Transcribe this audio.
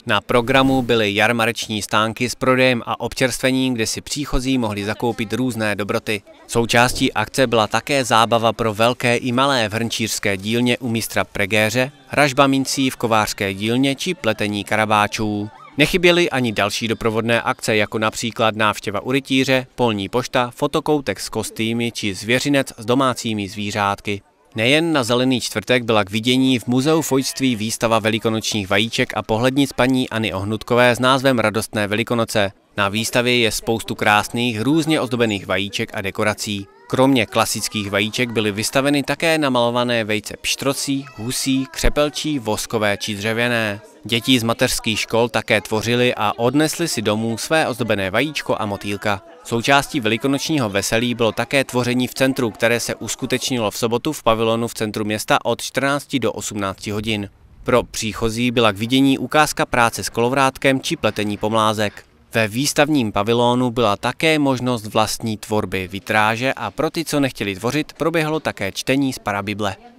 Na programu byly jarmareční stánky s prodejem a občerstvením, kde si příchozí mohli zakoupit různé dobroty. Součástí akce byla také zábava pro velké i malé v hrnčířské dílně u mistra Pregéře, hražba mincí v kovářské dílně či pletení karabáčů. Nechyběly ani další doprovodné akce, jako například návštěva u rytíře, polní pošta, fotokoutek s kostýmy či zvěřinec s domácími zvířátky. Nejen na Zelený čtvrtek byla k vidění v Muzeu fojtství výstava velikonočních vajíček a pohlednic paní Anny Ohnutkové s názvem Radostné velikonoce. Na výstavě je spoustu krásných, různě ozdobených vajíček a dekorací. Kromě klasických vajíček byly vystaveny také namalované vejce pštrocí, husí, křepelčí, voskové či dřevěné. Děti z mateřských škol také tvořily a odnesly si domů své ozdobené vajíčko a motýlka. Součástí velikonočního veselí bylo také tvoření v centru, které se uskutečnilo v sobotu v pavilonu v centru města od 14 do 18 hodin. Pro příchozí byla k vidění ukázka práce s kolovrátkem či pletení pomlázek. Ve výstavním pavilonu byla také možnost vlastní tvorby vitráže a pro ty, co nechtěli tvořit, proběhlo také čtení z parabible.